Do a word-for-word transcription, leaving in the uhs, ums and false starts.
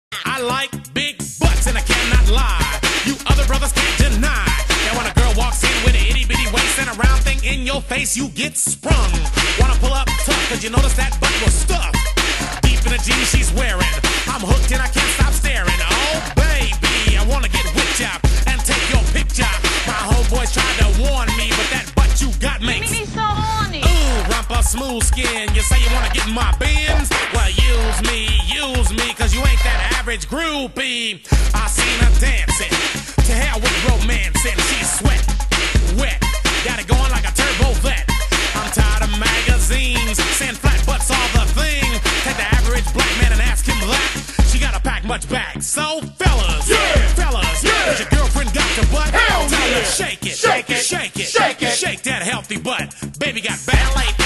I like big butts and I cannot lie. You other brothers can't deny that when a girl walks in with an itty bitty waist and a round thing in your face, you get sprung. Wanna pull up tough cause you notice that butt was stuffed deep in the jeans she's wearing. I'm hooked and I can't stop staring. Oh baby, I wanna get whipped up and take your picture. My homeboys tried to warn me, but that butt you got makes me so horny. Ooh, rumpa smooth skin. You say you wanna get in my bins? Well, use me, use me, cause you ain't that average groupie. I seen her dancing, to hell with romance, and she's sweat, wet, got it going like a turbo vet. I'm tired of magazines saying flat butts all the thing. Take the average black man and ask him that. She gotta pack much back. So fellas, yeah, fellas, yeah, has your girlfriend got your butt? Hell Tell yeah. her shake it, Shake it, shake it, shake it, shake that healthy butt. Baby got ballet